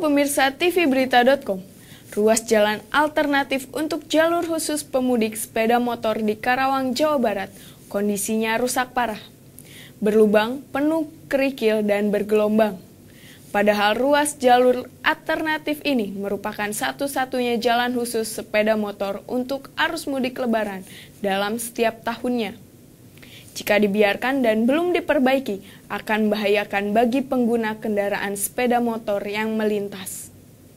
pemirsa tvberita.com, ruas jalan alternatif untuk jalur khusus pemudik sepeda motor di Karawang, Jawa Barat, kondisinya rusak parah. Berlubang, penuh kerikil dan bergelombang. Padahal ruas jalur alternatif ini merupakan satu-satunya jalan khusus sepeda motor untuk arus mudik lebaran dalam setiap tahunnya. Jika dibiarkan dan belum diperbaiki, akan membahayakan bagi pengguna kendaraan sepeda motor yang melintas.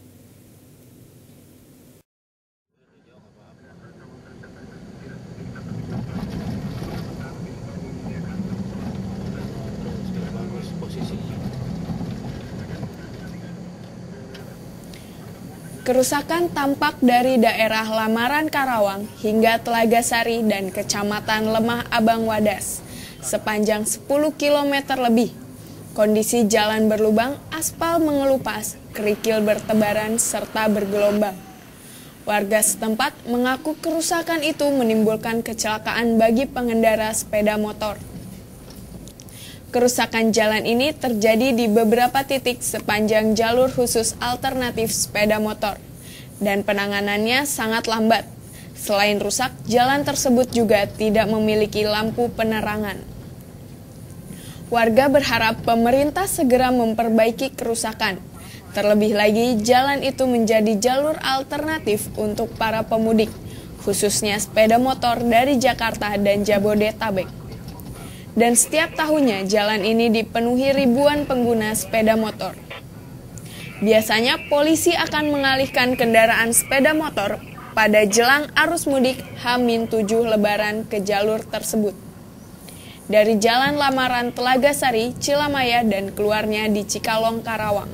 Kerusakan tampak dari daerah Lamaran Karawang hingga Telaga Sari dan Kecamatan Lemah Abang Wadas, sepanjang 10 km lebih. Kondisi jalan berlubang, aspal mengelupas, kerikil bertebaran, serta bergelombang. Warga setempat mengaku kerusakan itu menimbulkan kecelakaan bagi pengendara sepeda motor. Kerusakan jalan ini terjadi di beberapa titik sepanjang jalur khusus alternatif sepeda motor, dan penanganannya sangat lambat. Selain rusak, jalan tersebut juga tidak memiliki lampu penerangan. Warga berharap pemerintah segera memperbaiki kerusakan. Terlebih lagi, jalan itu menjadi jalur alternatif untuk para pemudik, khususnya sepeda motor dari Jakarta dan Jabodetabek. Dan setiap tahunnya jalan ini dipenuhi ribuan pengguna sepeda motor. Biasanya polisi akan mengalihkan kendaraan sepeda motor pada jelang arus mudik H-7 Lebaran ke jalur tersebut. Dari Jalan Lamaran Telaga Sari, Cilamaya dan keluarnya di Cikalong, Karawang.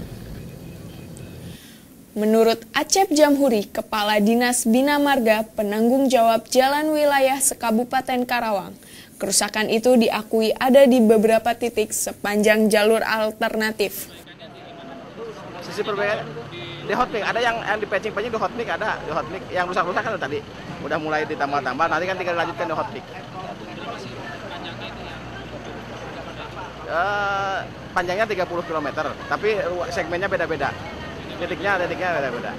Menurut Acep Jamhuri, Kepala Dinas Bina Marga Penanggung Jawab Jalan Wilayah Sekabupaten Karawang, kerusakan itu diakui ada di beberapa titik sepanjang jalur alternatif. Sisi perbedaan di hotmix ada yang di patching-patching di hotmix ada di hotmix yang rusak-rusak kan tadi udah mulai ditambah-tambah, nanti kan tinggal dilanjutkan di hotmix. Panjangnya 30 km, tapi segmennya beda-beda. Titiknya beda-beda.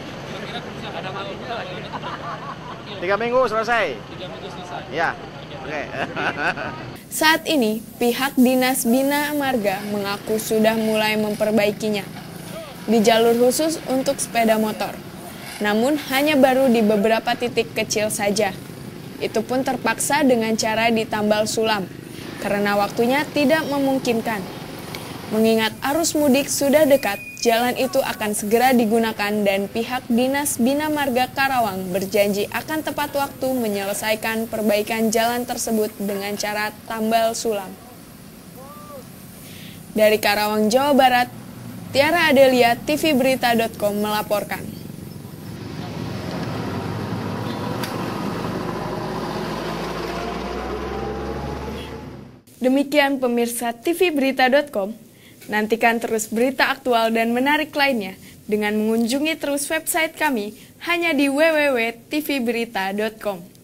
3 minggu selesai. Iya. Oke. Saat ini, pihak Dinas Bina Marga mengaku sudah mulai memperbaikinya di jalur khusus untuk sepeda motor. Namun hanya baru di beberapa titik kecil saja. Itu pun terpaksa dengan cara ditambal sulam, karena waktunya tidak memungkinkan. Mengingat arus mudik sudah dekat, jalan itu akan segera digunakan dan pihak Dinas Bina Marga Karawang berjanji akan tepat waktu menyelesaikan perbaikan jalan tersebut dengan cara tambal sulam. Dari Karawang, Jawa Barat, Tiara Adelia, tvberita.com melaporkan. Demikian pemirsa tvberita.com. Nantikan terus berita aktual dan menarik lainnya dengan mengunjungi terus website kami hanya di www.tvberita.com.